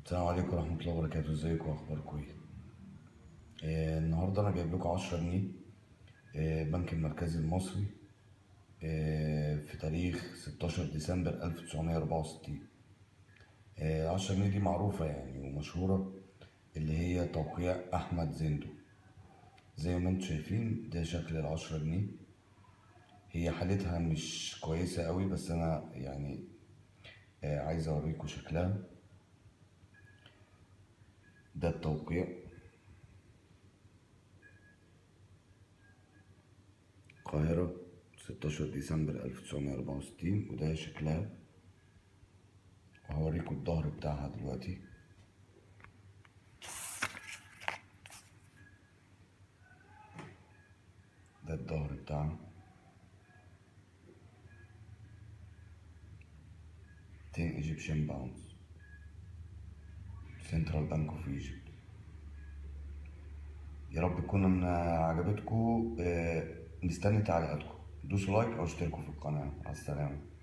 السلام عليكم ورحمة الله وبركاته، ازيكم واخباركم ايه؟ النهاردة انا جايب لكم 10 جنيه. بنك المركزي المصري. في تاريخ 16 ديسمبر 1964. 10 جنيه دي معروفة يعني ومشهورة، اللي هي توقيع أحمد زندو. زي ما انتم شايفين ده شكل ال10 جنيه. هي حالتها مش كويسة قوي، بس أنا يعني عايز أوريكم شكلها. ده التوقيع. القاهرة 16 ديسمبر 1964، وده شكلها. وهوريكم الظهر بتاعها دلوقتي. ده الظهر بتاعها. 10 ايجيبشن باوندز، سنترال بانك اوف ايجيبت. يا رب تكون عجبتكم. مستني تعليقاتكم. دوسوا لايك او اشتركوا في القناة. على السلامة.